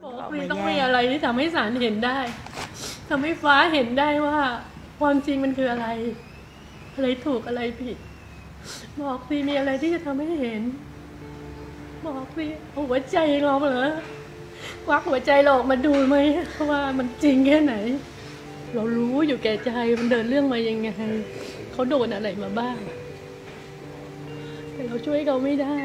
ต้องมีอะไรที่ทำให้ศาลเห็นได้ทำให้ฟ้าเห็นได้ว่าความจริงมันคืออะไรอะไรถูกอะไรผิดบอกสิมีอะไรที่จะทำให้เห็นบอกสิหัวใจเราเหรอควักหัวใจเราออกมาดูไหมว่ามันจริงแค่ไหนเรารู้อยู่แก่ใจมันเดินเรื่องมายังไงเขาโดนอะไรมาบ้างแต่เราช่วยเขาไม่ได้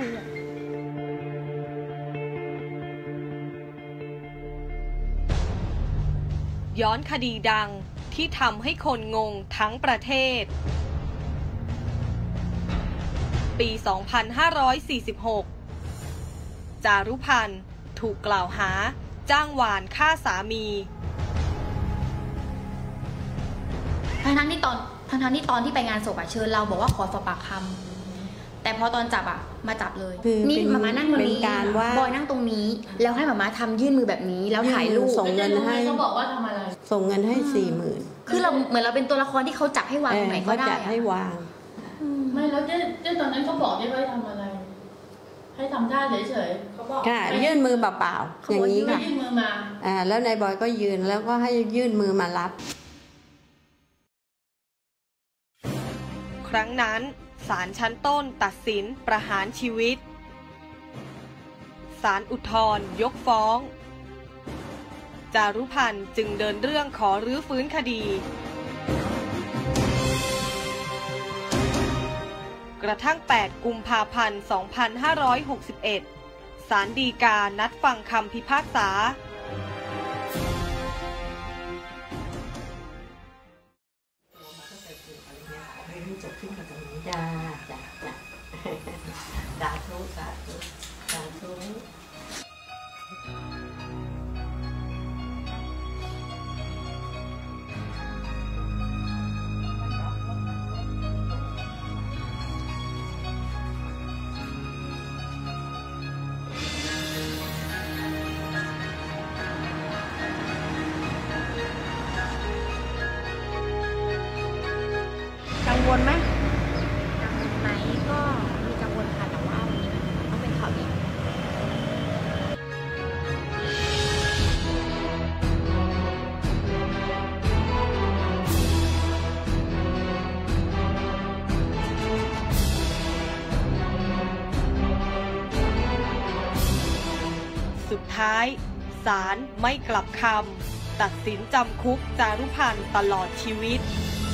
ย้อนคดีดังที่ทำให้คนงงทั้งประเทศปี 2546 จารุพันธ์ถูกกล่าวหาจ้างวานฆ่าสามีทั้งที่ตอนที่ไปงานศพเชิญเราบอกว่าขอสอบปากคำแต่พอตอนจับมาจับเลยนี่มาม่านั่งตรงนี้บอยนั่งตรงนี้แล้วให้มาม่าทำยื่นมือแบบนี้แล้วถ่ายรูปส่งเงินให้เขาบอกว่าทำอะไรส่งเงินให้40,000 คือเราเหมือนเราเป็นตัวละครที่เขาจับให้วางตรงไหนก็ได้จับให้วางไม่แล้วเจ๊ตอนนั้นเขาบอกได้ว่าทำอะไรให้ทำท่าเฉยๆเขาบอกค่ะยื่นมือเปล่าๆอย่างนี้ค่ะยื่นมือมาแล้วนายบอยก็ยืนแล้วก็ให้ยื่นมือมารับครั้งนั้นศาลชั้นต้นตัดสินประหารชีวิตศาลอุทธรณ์ยกฟ้องจารุพันธ์จึงเดินเรื่องขอรื้อฟื้นคดีกระทั่ง 8 กุมภาพันธ์ 2561 ศาลฎีกานัดฟังคำพิพากษาสาธุสาธุสาธุกังวลไหมก็มีกังวลค่ะแต่ว่าวันนี้ต้องเป็นข่าวดีสุดท้ายศาลไม่กลับคำตัดสินจำคุกจารุพันธ์ตลอดชีวิต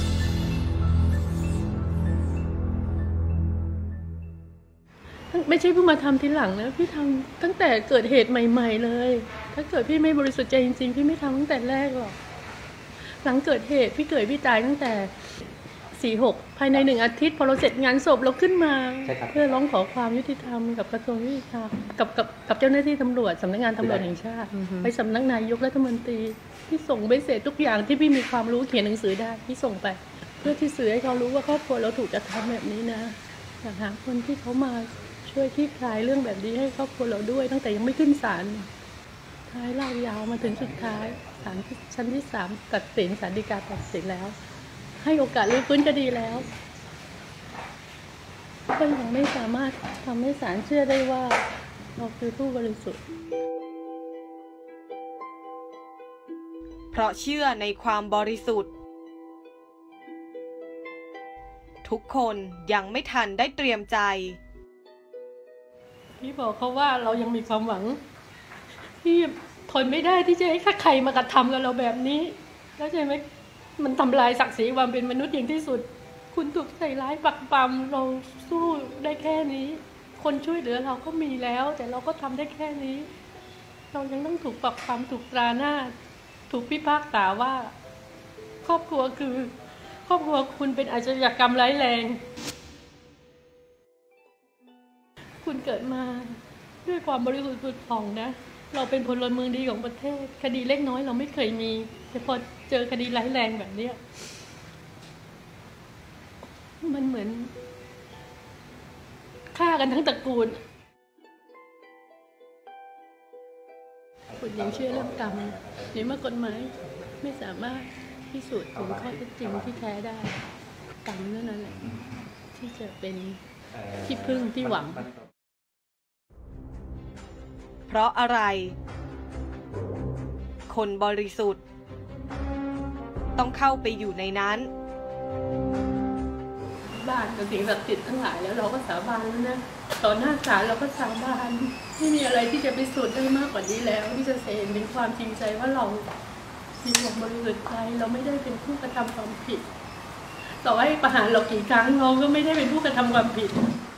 ไม่ใช่เพิ่งมาทำทีหลังนะพี่ทำตั้งแต่เกิดเหตุใหม่ๆเลยถ้าเกิดพี่ไม่บริสุทธิ์ใจจริงๆพี่ไม่ทำตั้งแต่แรกหรอกหลังเกิดเหตุพี่ตายตั้งแต่46ภายใน1 อาทิตย์พอเราเสร็จงานศพเราขึ้นมาเพื่อร้องขอความยุติธรรมกับกระทรวงยุติธรรมกับเจ้าหน้าที่ตำรวจสำนักงานตำรวจแห่งชาติไปสำนักนายกรัฐมนตรีพี่ส่งใบเสร็จทุกอย่างที่พี่มีความรู้เขียนหนังสือได้พี่ส่งไปเพื่อที่สื่อให้เขารู้ว่าครอบครัวเราถูกกระทำแบบนี้นะอยากหาคนที่เขามาช่วยคลี่คลายเรื่องแบบนี้ให้ครอบครัวเราด้วยตั้งแต่ยังไม่ขึ้นศาลท้ายเล่ายาวมาถึงสุดท้ายศาลชั้นที่3ตัดสินศาลฎีกาตัดสินแล้วให้โอกาสรื้อฟื้นคดีแล้วก็ยังไม่สามารถทำให้ศาลเชื่อได้ว่าเราคือผู้บริสุทธิ์เพราะเชื่อในความบริสุทธิ์ทุกคนยังไม่ทันได้เตรียมใจพี่บอกเขาว่าเรายังมีความหวังพี่ทนไม่ได้ที่จะให้ใครมากระทำกับเราแบบนี้แล้วใช่ไหมมันทำลายศักดิ์ศรีความเป็นมนุษย์อย่างที่สุดคุณถูกใส่ร้ายปักปั๊มเราสู้ได้แค่นี้คนช่วยเหลือเราก็มีแล้วแต่เราก็ทำได้แค่นี้เรายังต้องถูกปักปั๊มถูกตราหน้าถูกพิพากษาว่าครอบครัวคุณเป็นอาชญากรรมร้ายแรงคุณเกิดมาด้วยความบริสุทธิ์ผุดผ่องนะเราเป็นพลเมืองดีของประเทศคดีเล็กน้อยเราไม่เคยมีแต่พอเจอคดีร้ายแรงแบบนี้มันเหมือนฆ่ากันทั้งตระกูลคุณยังเชื่อเรื่องกรรมในเมื่อกฎหมายไม่สามารถพิสูจน์ถึงข้อเท็จจริงที่แท้ได้กรรมนั่นแหละที่จะเป็นที่พึ่งที่หวังเพราะอะไรคนบริสุทธิ์ต้องเข้าไปอยู่ในนั้นบ้านกับสิ่งศักดิ์สิทธิ์ทั้งหลายแล้วเราก็สาบานแล้วนะต่อหน้าศาลเราก็สาบานไม่มีอะไรที่จะพิสูจน์ได้มากกว่านี้แล้วที่จะเห็นเป็นความจริงใจว่าเรามีความบริสุทธิ์ใจเราไม่ได้เป็นผู้กระทำความผิดต่อให้ประหารเรากี่ครั้งเราก็ไม่ได้เป็นผู้กระทำความผิด